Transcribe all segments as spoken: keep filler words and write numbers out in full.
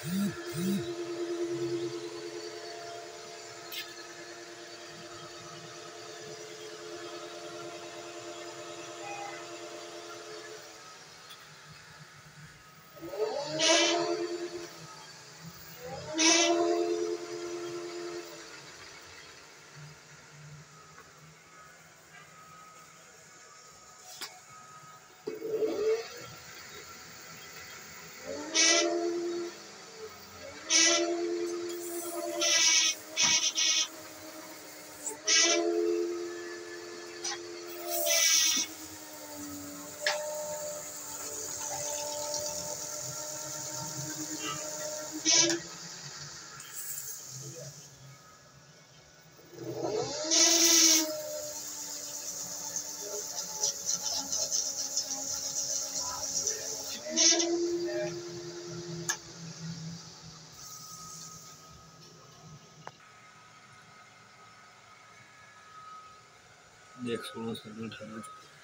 देख सोलह सत्रह अठारह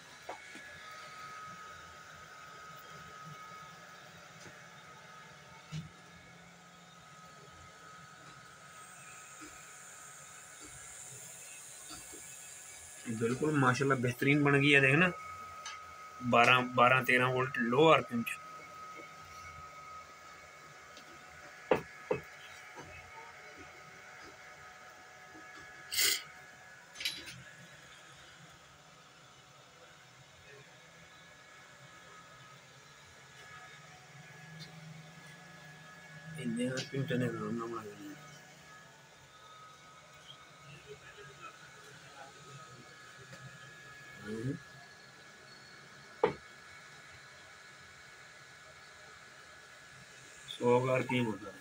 बिल्कुल माशाल्लाह बेहतरीन बन गई है। देख ना बारह बारह तेरह वोल्ट लो आरपीएम च इन्ने आरपीएम चने ना बना सौ आरपीएम होता